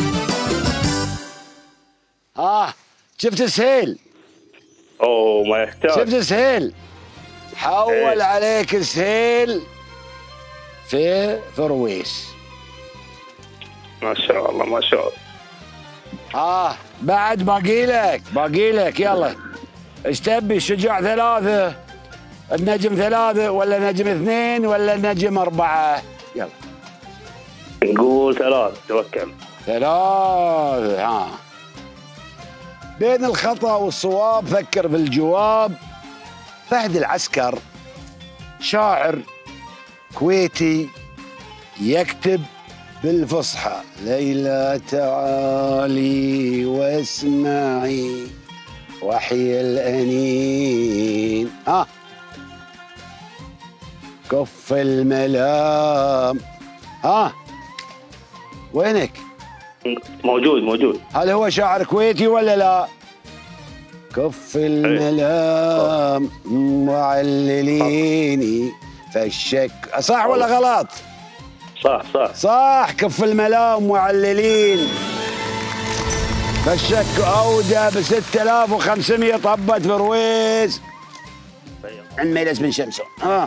اه شفت سهيل؟ اوه ما يحتاج. شفت سهيل؟ حول إيه. عليك سهيل في فرويس. ما شاء الله ما شاء الله. اه بعد باقي لك باقي لك يلا. ايش تبي؟ الشجاع ثلاثة، النجم ثلاثة ولا نجم اثنين ولا نجم أربعة؟ يلا نقول ثلاث. توكل. ثلاثة. ها بين الخطأ والصواب فكر في الجواب. فهد العسكر شاعر كويتي يكتب بالفصحى. ليلى تعالي واسمعي وحي الأنين. ها كف الملام. ها وينك؟ موجود موجود. هل هو شاعر كويتي ولا لا؟ كف الملام وعلليني فالشك. صح ولا غلط؟ صح صح صح. كف الملام معللين فالشك أودى ب ستة آلاف وخمسمية. طبت فرويس عن ميلس بن شمسون. ها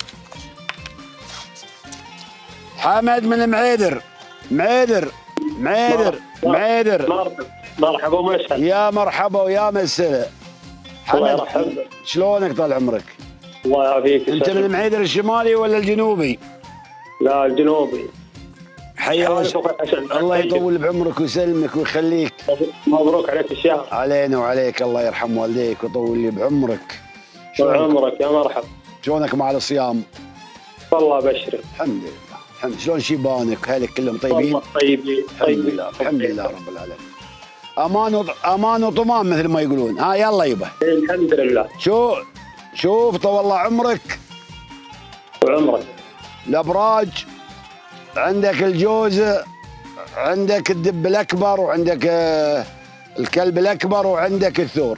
حمد من معيدر. معيدر معيدر معيدر. مرحبا ومسهلا. يا مرحبا ويا مسهلا. الله حمد يرحمك. شلونك طال عمرك؟ الله يعافيك. انت من المعيدر الشمالي ولا الجنوبي؟ لا الجنوبي. حيا الله يطول بعمرك ويسلمك ويخليك. مبروك عليك الشهر. علينا وعليك، الله يرحم والديك ويطول لي بعمرك. طول عمرك يا مرحبا. شلونك مع الصيام؟ والله ابشرك. الحمد لله. الحمد. شلون شيبانك؟ اهلك كلهم طيبين؟ والله طيبين الحمد لله الحمد لله رب العالمين. امان وط... امان وطمان مثل ما يقولون. ها يلا يبا. الحمد لله. شو شوف طول الله عمرك. طول عمرك. الابراج عندك الجوزة، عندك الدب الاكبر، وعندك آه الكلب الاكبر، وعندك الثور.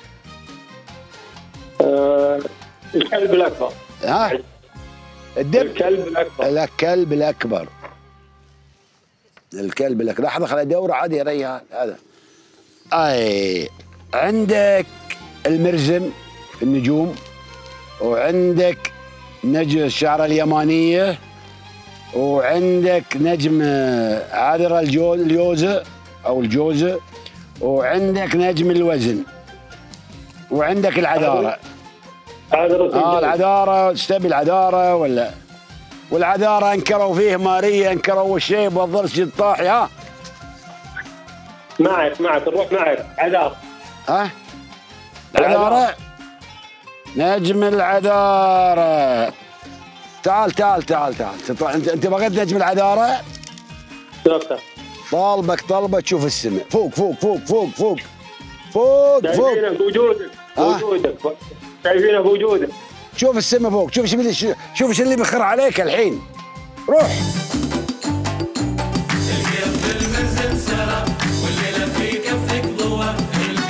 آه الكلب الاكبر. ها الدب الكلب الاكبر. الكلب الاكبر. الكلب الاكبر. لحظه خليني ادور عاد يا ريال هذا. اي عندك المرزم في النجوم، وعندك نجم الشعره اليمانيه، وعندك نجم عذرة اليوزة او الجوزة، وعندك نجم الوزن، وعندك العذارة. عذرة اه العذارة. ايش تبي العذارة ولا؟ والعذارة انكروا فيه مارية، انكروا الشيب والضرس الطاحي. ها معك معك نروح معك. عذار. ها العذارة. نجم العذارة. تعال تعال تعال تعال. انت انت بغيت نجم العذارة؟ دكتور طالبك طلبة تشوف السماء. فوق فوق فوق فوق فوق فوق فوق. شايفينه بوجودك بوجودك شايفينه بوجودك. شوف السماء فوق. شوف ايش شوف ايش اللي بيخر عليك الحين. روح. القلب المنزل سرى والليلة في كفك ضوى.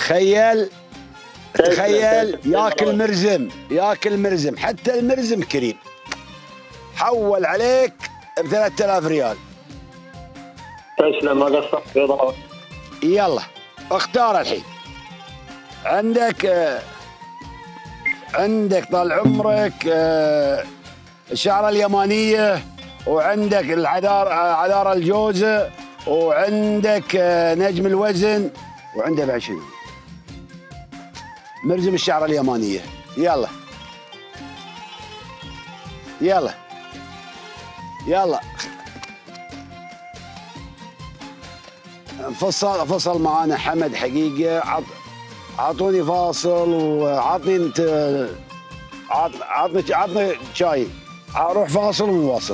تخيل تخيل ياكل مرزم، ياكل مرزم، حتى المرزم كريم. حول عليك ب ثلاثة آلاف ريال. تسلم ما قصرت يا ضرب. يلا اختار الحين. عندك آه عندك طال عمرك آه الشعرة اليمانية، وعندك العذار عذارى الجوزة، وعندك آه نجم الوزن، وعندك بعد شنو؟ مرزم الشعرة اليمانية. يلا يلا يلا فصل فصل معانا حمد حقيقة. عط عطوني فاصل وعطني انت عط عطني عطني شاي. اروح فاصل ونواصل.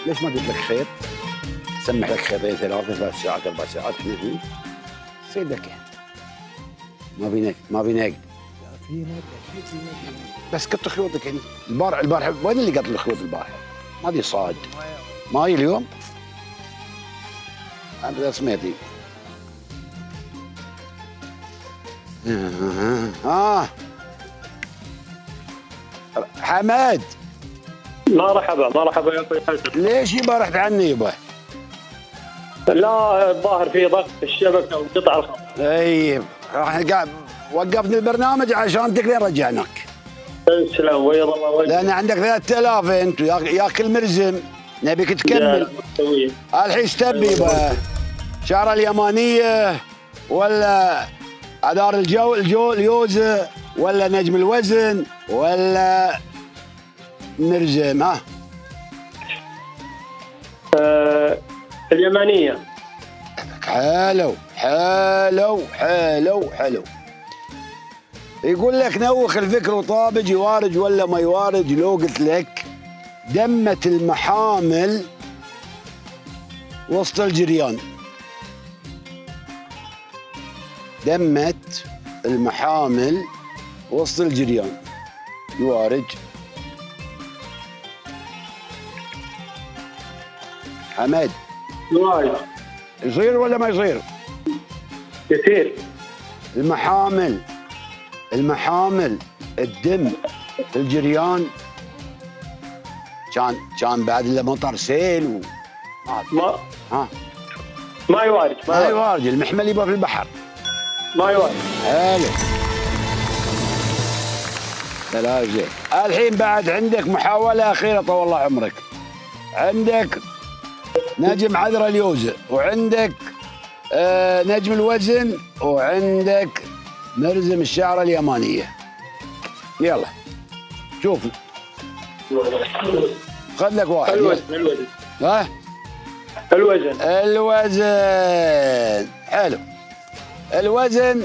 ليش ما قلت لك خيط؟ سمح لك خيطين ثلاثة ثلاث ساعات أربع ساعات احنا فيه تصير ذكي. ما في نقد ما في نقد. لا في نقد أكيد في نقد. بس قط خيوطك هني. البارحة البارحة وين اللي قط الخيوط البارحة؟ ما دي صاد. ماي اليوم؟ أنت سمعتي. آه حماد مرحبا مرحبا يا اخوي حسن. ليش يبا رحت عني يبا؟ لا الظاهر في ضغط في الشبكه وقطع الخط. طيب راح قاعد وقفنا البرنامج عشان تقدر رجعناك. تسلم ويض الله وجهك. لان عندك ثلاثة آلاف انت ياكل مرزم نبيك تكمل. الحين ايش تبي يبا؟ شعر اليمانيه ولا ادار الجو الجو اليوزه ولا نجم الوزن ولا مرزم ها؟ آه اليمانيه. حلو حلو حلو حلو. يقول لك نوخ الفكر وطابج يوارج ولا ما يوارج. لو قلت لك دمت المحامل وسط الجريان. دمت المحامل وسط الجريان يوارج. حماد يوارج يصير ولا ما يصير؟ يصير. المحامل المحامل الدم الجريان كان كان بعد اللي مطر سيل و... ما ها ما يوارج ما ما يوارج يوارج. المحمل يبقى في البحر. ما يوارج. حلو. لا زين. الحين بعد عندك محاولة أخيرة طول الله عمرك. عندك نجم عذرا اليوزة وعندك آه نجم الوزن وعندك مرزم الشعر اليمانية. يلا شوف خذ لك واحد. الوزن الوزن ها الوزن الوزن حلو. الوزن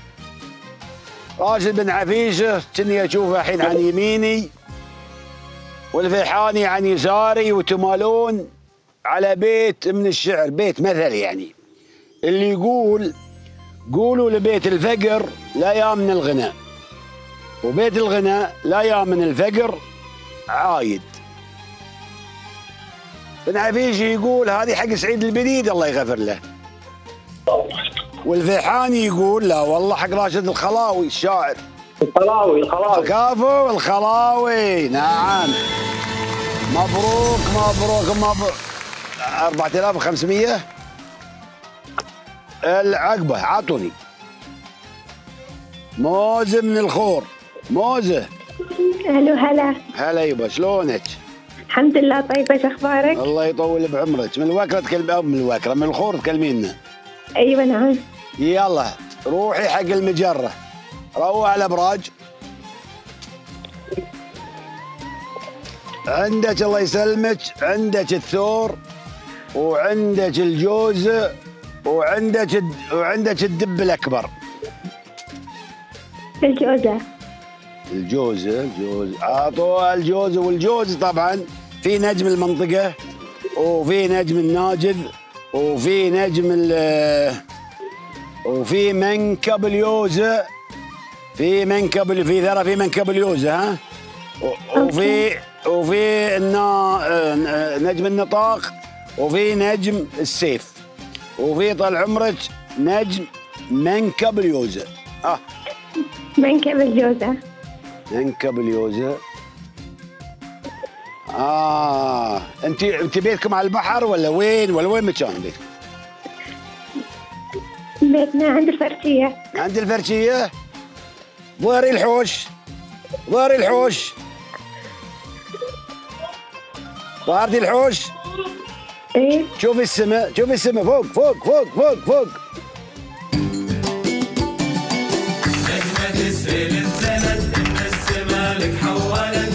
راشد بن عفيشه كني اشوفه الحين عن يميني والفيحاني عن يساري وتمالون على بيت من الشعر بيت مثل يعني اللي يقول قولوا لبيت الفقر لا يامن الغنى وبيت الغنى لا يامن الفقر عايد. بن عفيشه يقول هذه حق سعيد البديد الله يغفر له. والفيحاني يقول لا والله حق راشد الخلاوي الشاعر. الخلاوي الخلاوي كفو الخلاوي. نعم مبروك مبروك مبروك. أربعة آلاف وخمسمية العقبة عطوني. موزة من الخور. موزة الو هلا. هلا يبا شلونك؟ الحمد لله طيبة. شو اخبارك؟ الله يطول بعمرك. من الوكرة تكلم أو من الوكرة من الخور تكلمينا. ايوه نعم. يلا روحي حق المجرة. روح على الابراج. عندك الله يسلمك عندك الثور وعندك الجوزة وعندك الد... وعندك الدب الأكبر. الجوزة. الجوزة الجوزة عطوها الجوزة. والجوز طبعا في نجم المنطقة وفي نجم الناجذ وفي نجم ال وفي منكب اليوزة. في منكب في ذرة في منكب اليوزة ها. وفي وفي النا نجم النطاق وفي نجم السيف وفي طال عمرك نجم منكب اليوزة. اه منكب الجوزة. منكب اليوزة. اه انت انت بيتكم على البحر ولا وين ولا وين مكان بيتكم؟ بيتنا عند الفرشية. عند الفرشية. ظهري الحوش ظهري الحوش. ظهرتي الحوش. ايه شوفي السماء شوفي السماء فوق فوق فوق فوق فوق. نجمة تسهيل انزلت من السما لك حولت.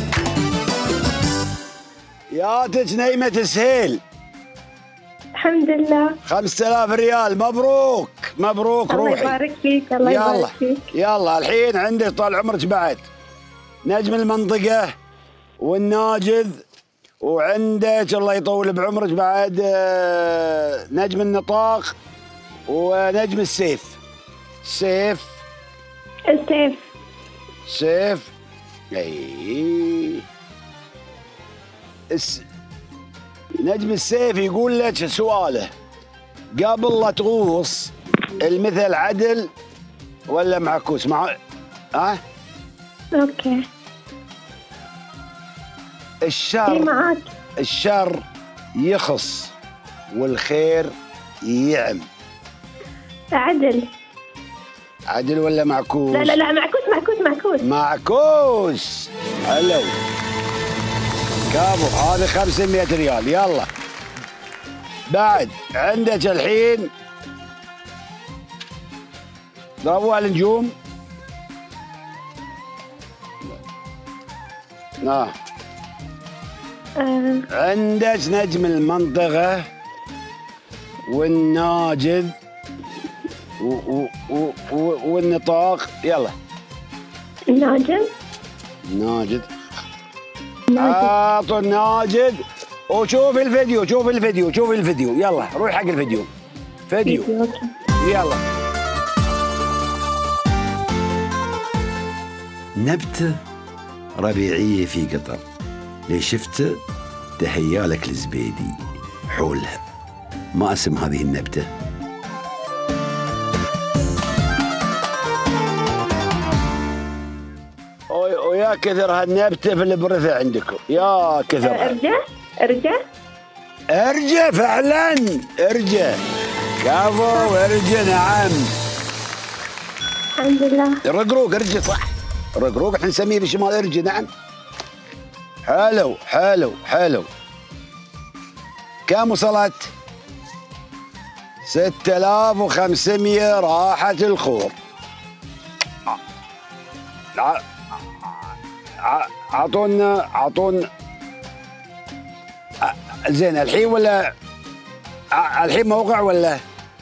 ياتك نيمة سهيل. الحمد لله. خمسة آلاف ريال. مبروك مبروك. الله روحي يبارك فيك. الله يلا يبارك فيك. يلا الحين عندك طال عمرك بعد نجم المنطقة والناجذ وعندك الله يطول بعمرك بعد آه، نجم النطاق ونجم السيف. سيف السيف. سيف. اي الس... نجم السيف يقول لك سؤاله قبل لا تغوص المثل عدل ولا معكوس؟ مع ها؟ اوكي. الشر اي معاك. الشر يخص والخير يعم. عدل. عدل ولا معكوس؟ لا لا لا معكوس معكوس معكوس. معكوس. حلو. كابو. هذه خمسمية ريال. يلا بعد عندك الحين ضربوها النجوم. آه. آه. عندك نجم المنطقة والناجذ و و و و والنطاق. يلا. الناجذ. ناجد. عاطوا الناجد وشوف الفيديو. شوف الفيديو. شوف الفيديو. يلا روح حق الفيديو. فيديو. يلا. نبتة ربيعية في قطر، ليش شفته تهيالك الزبيدي حولها. ما اسم هذه النبتة؟ ويا كثر هالنبتة في البرثة عندكم، يا كثر. أرجة. أرجة. أرجة فعلا. أرجة. كفو. أرجة. نعم. الحمد لله. رقروق. أرجة صح. رقروق احنا نسميه بالشمال أرجة. نعم. حلو حلو حلو. كم وصلت؟ ستة آلاف وخمسمية راحة الخور. اعطونا اعطونا زين الحين ولا الحين موقع ولا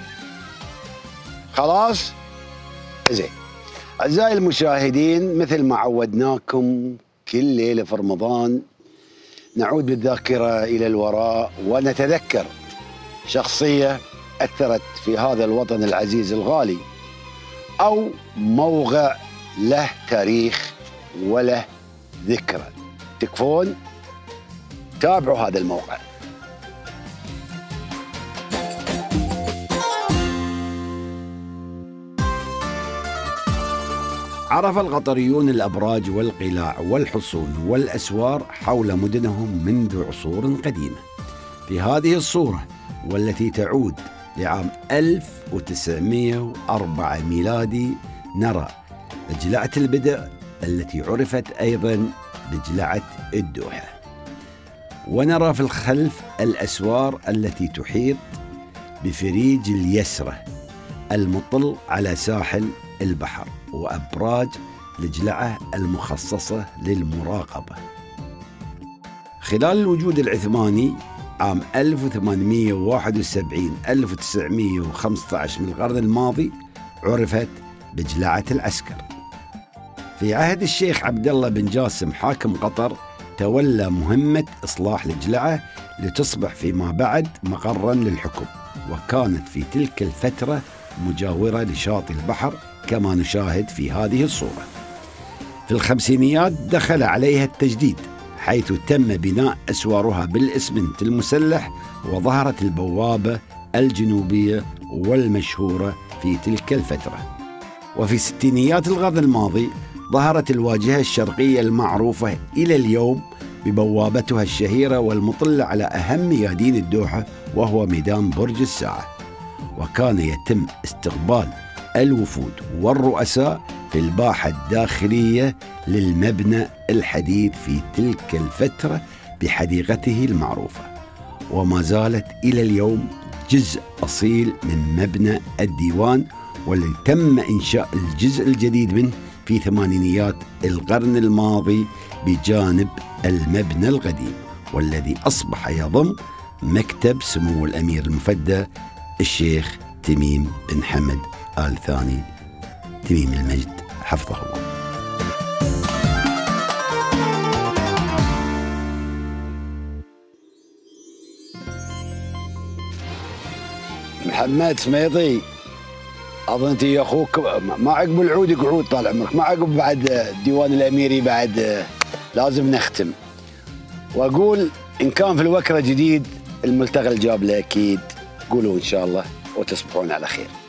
خلاص؟ زين. اعزائي المشاهدين، مثل ما عودناكم كل ليله في رمضان نعود بالذاكره الى الوراء ونتذكر شخصيه اثرت في هذا الوطن العزيز الغالي او موقع له تاريخ وله ذكرى. تكفون؟ تابعوا هذا الموقع. عرف القطريون الأبراج والقلاع والحصون والأسوار حول مدنهم منذ عصور قديمة. في هذه الصورة والتي تعود لعام ألف وتسعمئة وأربعة ميلادي نرى جلعة البدع التي عرفت أيضا بجلعة الدوحة، ونرى في الخلف الأسوار التي تحيط بفريج اليسرة المطل على ساحل البحر، وأبراج الجلعة المخصصة للمراقبة. خلال الوجود العثماني عام ألف وثمانمئة وواحد وسبعين ألف وتسعمئة وخمسة عشر من القرن الماضي عرفت بجلعة العسكر. في عهد الشيخ عبد الله بن جاسم حاكم قطر تولى مهمة إصلاح الجلعة لتصبح فيما بعد مقرا للحكم، وكانت في تلك الفترة مجاورة لشاطئ البحر كما نشاهد في هذه الصورة. في الخمسينيات دخل عليها التجديد، حيث تم بناء أسوارها بالإسمنت المسلح، وظهرت البوابة الجنوبية والمشهورة في تلك الفترة. وفي ستينيات القرن الماضي ظهرت الواجهة الشرقية المعروفة إلى اليوم ببوابتها الشهيرة والمطلة على أهم ميادين الدوحة، وهو ميدان برج الساعة. وكان يتم استقبال الوفود والرؤساء في الباحة الداخلية للمبنى الحديث في تلك الفترة بحديقته المعروفة، وما زالت إلى اليوم جزء أصيل من مبنى الديوان، والذي تم إنشاء الجزء الجديد منه في ثمانينيات القرن الماضي بجانب المبنى القديم، والذي أصبح يضم مكتب سمو الأمير المفدى الشيخ تميم بن حمد آل ثاني تميم المجد حفظه الله. محمد سميطي، اظن انت يا اخوك ما عقب العود قعود طال عمرك، ما عقب بعد الديوان الاميري بعد لازم نختم. واقول ان كان في الوكره جديد الملتقى الجابله اكيد، قولوا ان شاء الله وتصبحون على خير.